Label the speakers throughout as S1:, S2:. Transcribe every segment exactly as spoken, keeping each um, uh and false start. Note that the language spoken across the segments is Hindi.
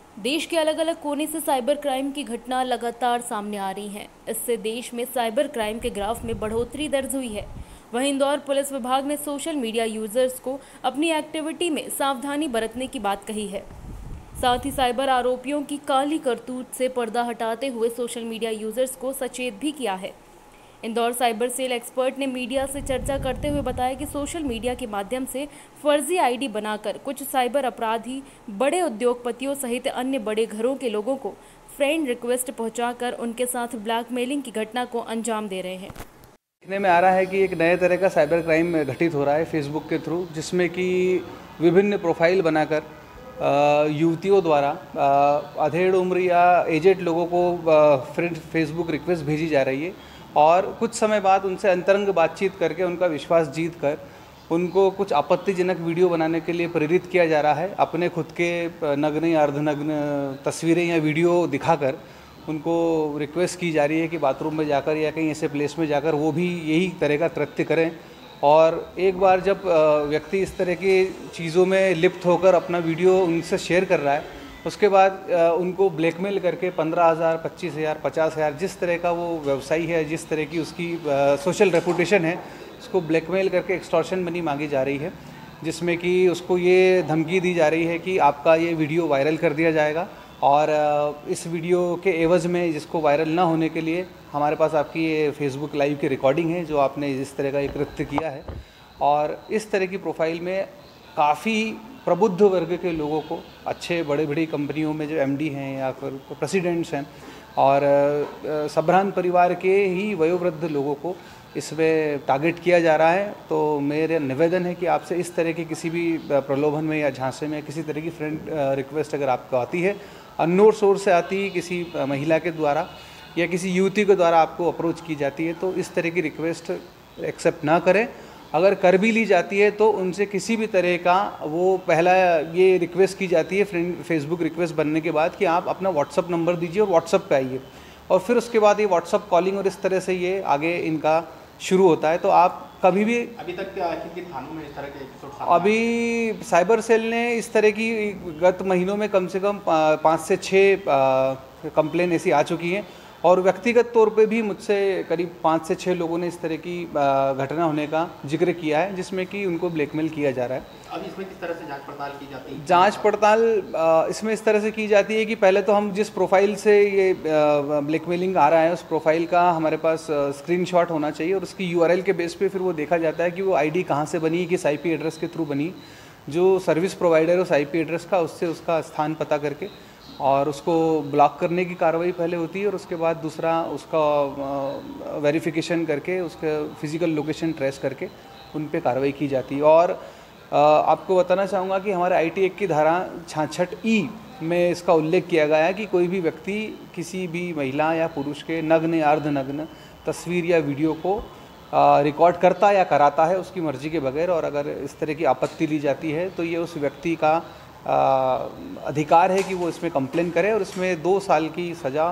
S1: देश के अलग अलग कोने से साइबर क्राइम की घटना लगातार सामने आ रही हैं। इससे देश में साइबर क्राइम के ग्राफ में बढ़ोतरी दर्ज हुई है। वहीं इंदौर पुलिस विभाग ने सोशल मीडिया यूजर्स को अपनी एक्टिविटी में सावधानी बरतने की बात कही है। साथ ही साइबर आरोपियों की काली करतूत से पर्दा हटाते हुए सोशल मीडिया यूजर्स को सचेत भी किया है। इंदौर साइबर सेल एक्सपर्ट ने मीडिया से चर्चा करते हुए बताया कि सोशल मीडिया के माध्यम से फर्जी आईडी बनाकर कुछ साइबर अपराधी बड़े उद्योगपतियों सहित अन्य बड़े घरों के लोगों को फ्रेंड रिक्वेस्ट पहुंचाकर उनके साथ ब्लैकमेलिंग की घटना को अंजाम दे रहे हैं।
S2: देखने में आ रहा है कि एक नए तरह का साइबर क्राइम घटित हो रहा है फेसबुक के थ्रू, जिसमें कि विभिन्न प्रोफाइल बनाकर युवतियों द्वारा अधेड़ उम्र या एजेड लोगों को फ्रेंड फेसबुक रिक्वेस्ट भेजी जा रही है और कुछ समय बाद उनसे अंतरंग बातचीत करके उनका विश्वास जीत कर उनको कुछ आपत्तिजनक वीडियो बनाने के लिए प्रेरित किया जा रहा है। अपने खुद के नग्न या अर्धनग्न तस्वीरें या वीडियो दिखाकर उनको रिक्वेस्ट की जा रही है कि बाथरूम में जाकर या कहीं ऐसे प्लेस में जाकर वो भी यही तरह का कृत्य करें। और एक बार जब व्यक्ति इस तरह की चीज़ों में लिप्त होकर अपना वीडियो उनसे शेयर कर रहा है, उसके बाद उनको ब्लैकमेल करके पंद्रह हज़ार पच्चीस हज़ार पचास हज़ार जिस तरह का वो व्यवसायी है, जिस तरह की उसकी सोशल रेपुटेशन है, उसको ब्लैकमेल करके एक्सटॉर्शन मनी मांगी जा रही है, जिसमें कि उसको ये धमकी दी जा रही है कि आपका ये वीडियो वायरल कर दिया जाएगा और इस वीडियो के एवज़ में जिसको वायरल ना होने के लिए हमारे पास आपकी ये फेसबुक लाइव की रिकॉर्डिंग है जो आपने इस तरह का एक कृत्य किया है। और इस तरह की प्रोफाइल में काफ़ी प्रबुद्ध वर्ग के लोगों को, अच्छे बड़े बड़ी कंपनियों में जो एमडी हैं या फिर प्रेसिडेंट्स हैं और सभ्रांत परिवार के ही वयोवृद्ध लोगों को इसमें टारगेट किया जा रहा है। तो मेरा निवेदन है कि आपसे इस तरह के किसी भी प्रलोभन में या झांसे में किसी तरह की फ्रेंड रिक्वेस्ट अगर आपको आती है, अननोन सोर्स से आती है, किसी महिला के द्वारा या किसी युवती के द्वारा आपको अप्रोच की जाती है, तो इस तरह की रिक्वेस्ट एक्सेप्ट ना करें। अगर कर भी ली जाती है तो उनसे किसी भी तरह का वो पहला ये रिक्वेस्ट की जाती है फ्रेंड फेसबुक रिक्वेस्ट बनने के बाद कि आप अपना व्हाट्सअप नंबर दीजिए और व्हाट्सअप पे आइए, और फिर उसके बाद ये व्हाट्सअप कॉलिंग और इस तरह से ये आगे इनका शुरू होता है। तो आप कभी भी अभी तक कितने थानों में इस तरह के एपिसोड अभी साइबर सेल ने इस तरह की गत महीनों में कम से कम पाँच से छः कंप्लेन ऐसी आ चुकी हैं और व्यक्तिगत तौर पे भी मुझसे करीब पाँच से छः लोगों ने इस तरह की घटना होने का जिक्र किया है, जिसमें कि उनको ब्लैकमेल किया जा रहा है। अभी इसमें किस तरह से जांच पड़ताल की जाती है? जांच पड़ताल इसमें इस तरह से की जाती है कि पहले तो हम जिस प्रोफाइल से ये ब्लैकमेलिंग आ रहा है उस प्रोफाइल का हमारे पास स्क्रीनशॉट होना चाहिए और उसकी यूआरएल के बेस पे फिर वो देखा जाता है कि वो आईडी कहाँ से बनी, किस आईपी एड्रेस के थ्रू बनी। जो सर्विस प्रोवाइडर है उस आईपी एड्रेस का, उससे उसका स्थान पता करके और उसको ब्लॉक करने की कार्रवाई पहले होती है और उसके बाद दूसरा उसका वेरिफिकेशन करके उसका फिजिकल लोकेशन ट्रेस करके उन पे कार्रवाई की जाती है। और आपको बताना चाहूँगा कि हमारे आई टी एक्ट की धारा छियासठ ई में इसका उल्लेख किया गया है कि कोई भी व्यक्ति किसी भी महिला या पुरुष के नग्न या अर्धनग्न तस्वीर या वीडियो को रिकॉर्ड करता या कराता है उसकी मर्जी के बगैर, और अगर इस तरह की आपत्ति ली जाती है तो ये उस व्यक्ति का आ, अधिकार है कि वो इसमें कंप्लेन करे और इसमें दो साल की सज़ा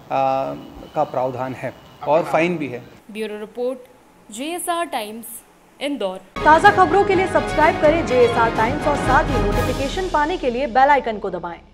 S2: का प्रावधान है और फाइन भी है।
S1: Bureau report, J S R Times, Indore.
S3: ताज़ा खबरों के लिए सब्सक्राइब करें जे एस आर टाइम्स और साथ ही नोटिफिकेशन पाने के लिए बेल आइकन को दबाएं।